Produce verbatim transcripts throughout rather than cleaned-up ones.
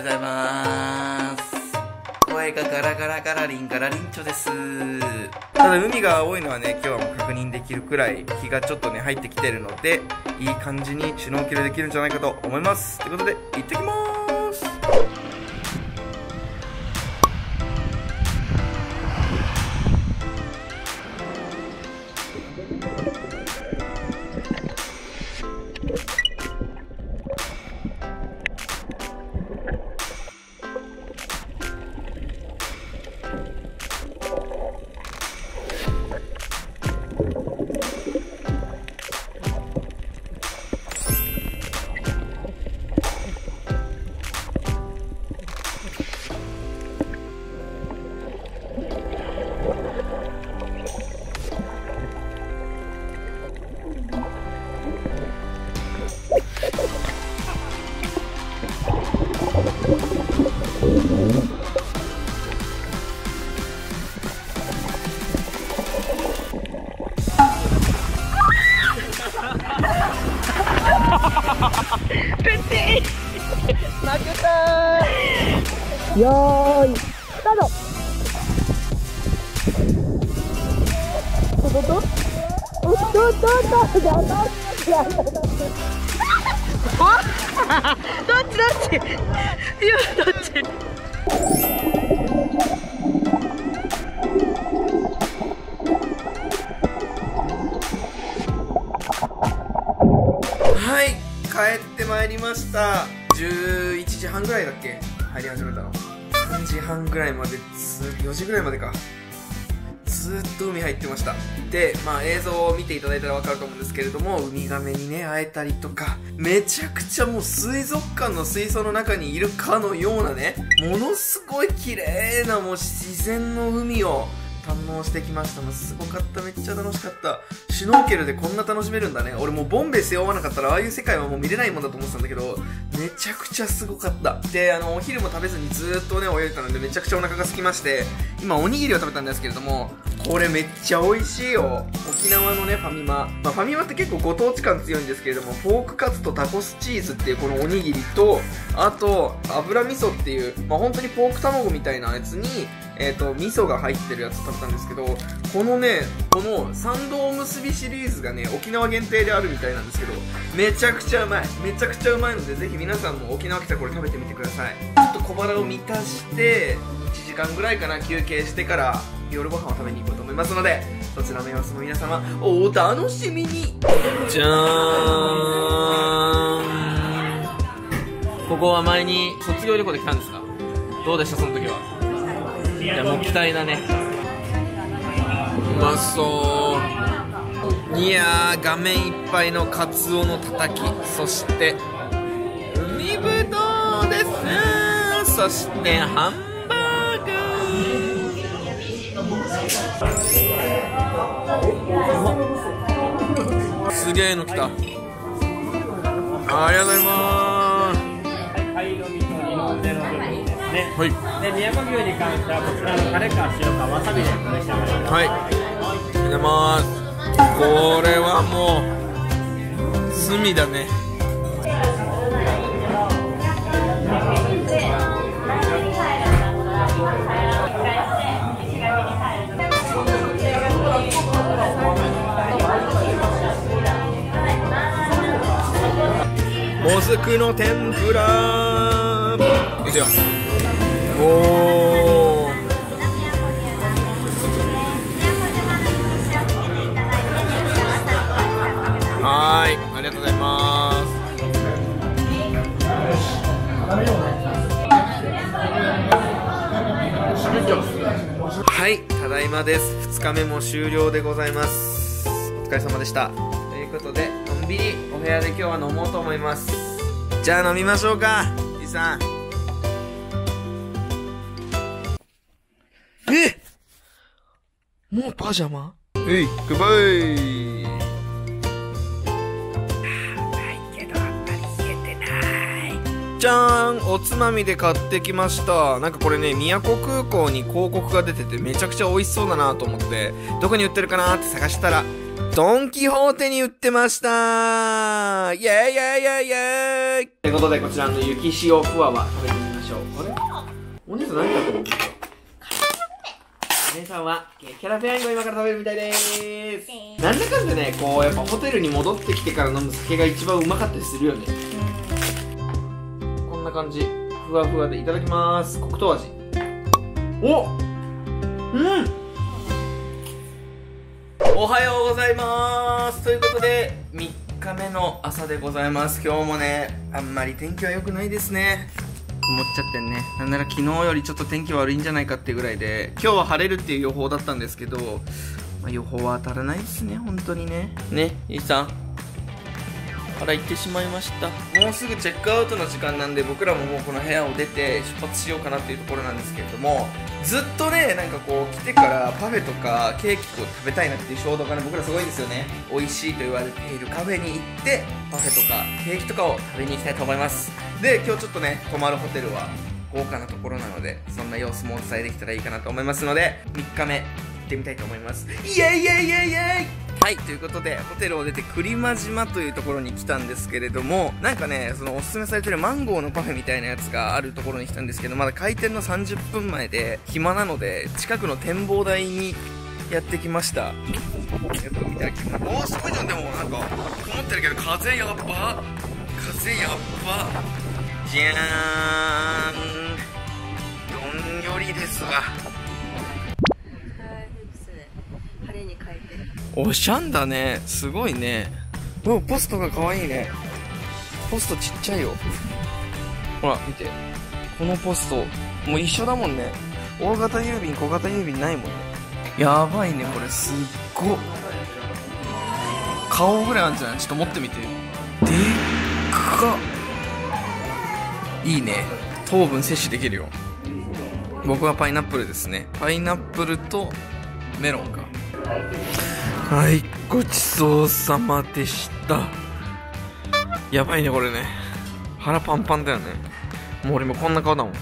ございます。声がガラガラガラリンガラリンチョです。ただ海が青いのはね、今日はもう確認できるくらい日がちょっとね入ってきてるので、いい感じにシュノーケルできるんじゃないかと思います。ということで行ってきまーす。 負けたー。よーいスタート。おっとっとおっとっとっとやだやだあどっちどっち今どっち。 はい、帰ってまいりました。じゅういちじはんぐらいだっけ入り始めたの。さんじはんぐらいまでずよじぐらいまでかずーっと海入ってました。で、まあ映像を見ていただいたらわかると思うんですけれども、ウミガメにね会えたりとか、めちゃくちゃもう水族館の水槽の中にいるかのようなね、ものすごい綺麗なもう自然の海を堪能してきました。もうすごかった。めっちゃ楽しかった。シュノーケルでこんな楽しめるんだね。俺もうボンベ背負わなかったらああいう世界はもう見れないもんだと思ってたんだけど、めちゃくちゃすごかった。で、あのお昼も食べずにずーっとね泳いでたのでめちゃくちゃお腹が空きまして、今おにぎりを食べたんですけれども、これめっちゃ美味しいよ。沖縄のねファミマ、まあ、ファミマって結構ご当地感強いんですけれども、フォークカツとタコスチーズっていうこのおにぎりと、あと油味噌っていう、まあ、本当にポーク卵みたいなやつにえーと味噌が入ってるやつ食べたんですけど、このねこの参道おむすびシリーズがね沖縄限定であるみたいなんですけど、めちゃくちゃうまい。めちゃくちゃうまいので、ぜひ皆さんも沖縄来たらこれ食べてみてください。ちょっと小腹を満たしていちじかんぐらいかな休憩してから夜ご飯を食べに行こうと思いますので、そちらの様子も皆様お楽しみに。じゃーん、ここは前に卒業旅行で来たんですか？どうでしたその時は？いやもう期待だね。うまそう。いやー画面いっぱいのカツオのたたき、そして海ぶどうです。そしてハンバーグ。すげえの来た。ありがとうございます。はい、で宮古牛に関してはこちらのタレか塩かわさびでお召し上がりください。はい、ありがとうございます。これはもう罪だね。もずくの天ぷらいくよ。おー、はーい、ありがとうございます。はい、ただいまです。ふつかめも終了でございます。お疲れ様でした。ということでのんびりお部屋で今日は飲もうと思います。じゃあ飲みましょうか、じいさん。え、もうパジャマ？えい、グッバイ。じゃーん、おつまみで買ってきました。なんかこれね、宮古空港に広告が出ててめちゃくちゃ美味しそうだなと思って、どこに売ってるかなって探したらドンキホーテに売ってましたー。イェーイイェーイイェーイイェーイということで、こちらの雪塩ふわわ食べてみましょゃおう。あれお姉さん何食べるんですか？お姉さんはキャラペヤングを今から食べるみたいでーす。なんだかんだね、こうやっぱホテルに戻ってきてから飲む酒が一番うまかったりするよね。こんな感じ、ふわふわでいただきまーす。黒糖味。おうんおはようございまーす。ということでみっかめの朝でございます。今日もね、あんまり天気は良くないですね。曇っちゃってんね。なんなら昨日よりちょっと天気悪いんじゃないかっていうぐらいで、今日は晴れるっていう予報だったんですけど、まあ、予報は当たらないですね、本当にね。ね、いいさんから行ってしまいました。もうすぐチェックアウトの時間なんで、僕らももうこの部屋を出て出発しようかなっていうところなんですけれども、ずっとね、なんかこう来てからパフェとかケーキを食べたいなっていう衝動がね、僕らすごいんですよね。美味しいと言われているカフェに行ってパフェとかケーキとかを食べに行きたいと思います。で、今日ちょっとね、泊まるホテルは豪華なところなので、そんな様子もお伝えできたらいいかなと思いますので、みっかめ行ってみたいと思います。イエイイエイイエイイエイ。はい、ということでホテルを出て栗間島というところに来たんですけれども、なんかね、そのおすすめされてるマンゴーのパフェみたいなやつがあるところに来たんですけど、まだ開店のさんじゅっぷんまえで暇なので、近くの展望台にやってきました。やっぱ見たら気分、おーすごいじゃん。でもなんか曇ってるけど風やっば、風やっば、じゃーん、どんよりですわ。おしゃんだね、すごいね。お、ポストが可愛いね。ポストちっちゃいよ。ほら見て、このポストもう一緒だもんね。大型郵便小型郵便ないもんね。やばいね、これすっごっ。顔ぐらいあるんじゃない？ちょっと持ってみて。でっか。いいね、糖分摂取できるよ。僕はパイナップルですね。パイナップルとメロンか。はい、ごちそうさまでした。やばいねこれね、腹パンパンだよね。もう俺もこんな顔だもん。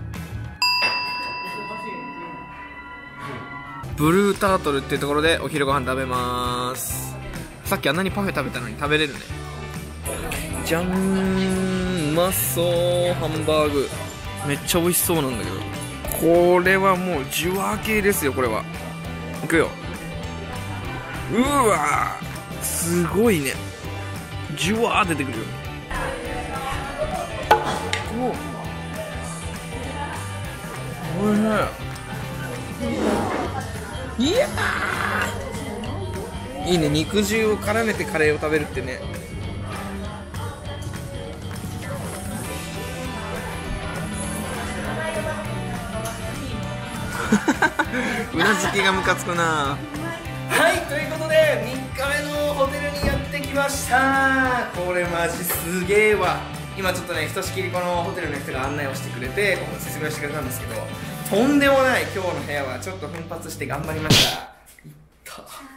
ブルータートルっていうところでお昼ご飯食べまーす。さっきあんなにパフェ食べたのに食べれるね。じゃんー、うまそう。ハンバーグめっちゃ美味しそうなんだけど、これはもうジュワー系ですよ。これはいくよ。うわー、すごいね、ジュワー出てくるよ。おっ、おいしい。いやー、いいね、肉汁を絡めてカレーを食べるってね。うなずきがムカつくな。はい、ということでみっかめのホテルにやってきました。これマジすげえわ。今ちょっとね、ひとしきりこのホテルの人が案内をしてくれて、ここ説明してくれたんですけど、とんでもない今日の部屋はちょっと奮発して頑張りました。いった